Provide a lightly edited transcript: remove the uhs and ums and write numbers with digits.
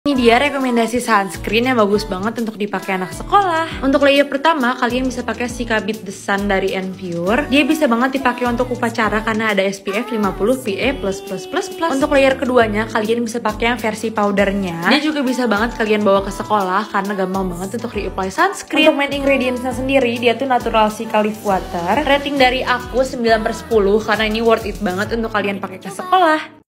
Ini dia rekomendasi sunscreen yang bagus banget untuk dipakai anak sekolah. Untuk layer pertama, kalian bisa pakai Sikabit The Sun dari Npure. Dia bisa banget dipakai untuk upacara karena ada SPF 50 PA++++. Untuk layer keduanya, kalian bisa pakai yang versi powdernya. Dia juga bisa banget kalian bawa ke sekolah karena gampang banget untuk reapply sunscreen. Untuk main ingredientsnya sendiri, dia tuh natural cica leaf water. Rating dari aku 9/10 karena ini worth it banget untuk kalian pakai ke sekolah.